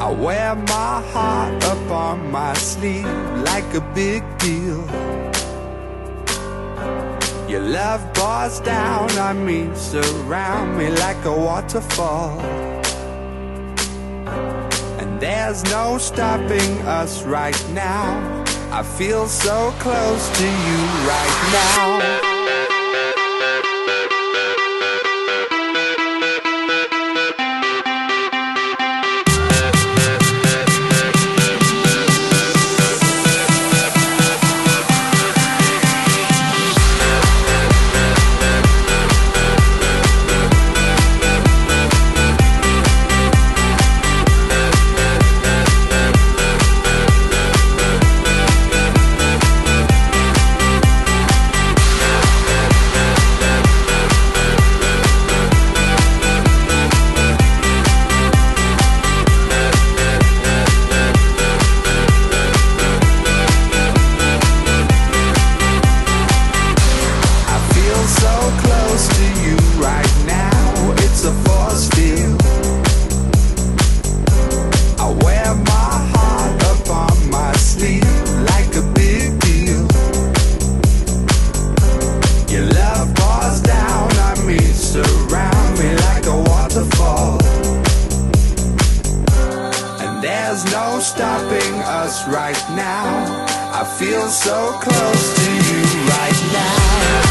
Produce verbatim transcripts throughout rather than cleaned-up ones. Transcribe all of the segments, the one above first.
I wear my heart up on my sleeve like a big deal. Your love pours down on me, surround me like a waterfall. And there's no stopping us right now. I feel so close to you right now. There's no stopping us right now. I feel so close to you right now.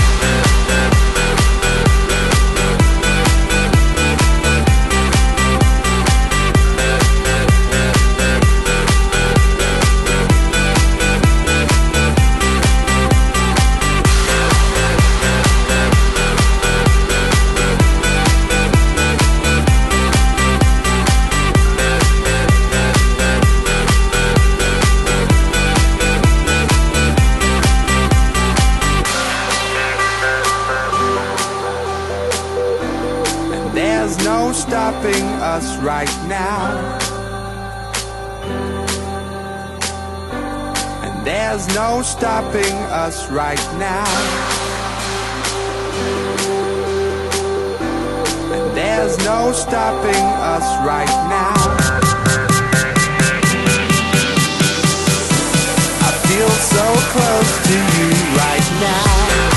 There's no stopping us right now. And there's no stopping us right now. And there's no stopping us right now. I feel so close to you right now.